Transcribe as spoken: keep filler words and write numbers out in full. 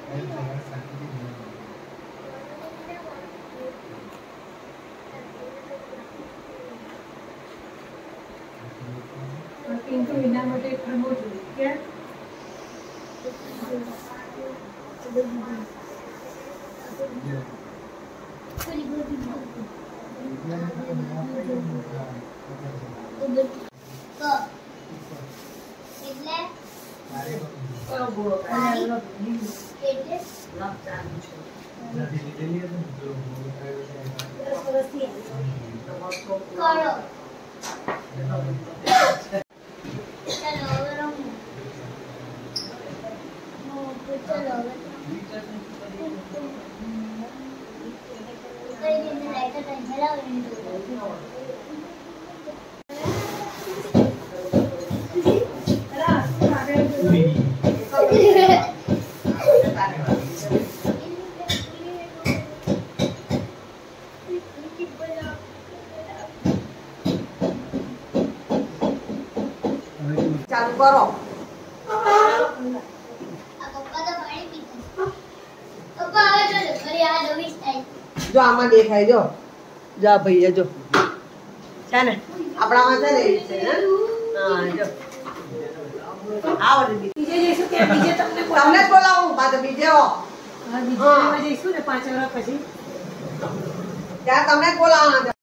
किंतु विना માટે પ્રમોટ કે ચાલુ કરો જો આમાં દેખાય જો જા ભૈયા જો છે ને આપણામાં છે ને એ છે હા જો આવડે બીજે જઈશું કે બીજે તમને તમને બોલાવું પાછો બીજે હો હા બીજે જઈશું ને પાંચ વર્ષ પછી ત્યાં તમને બોલાવવાના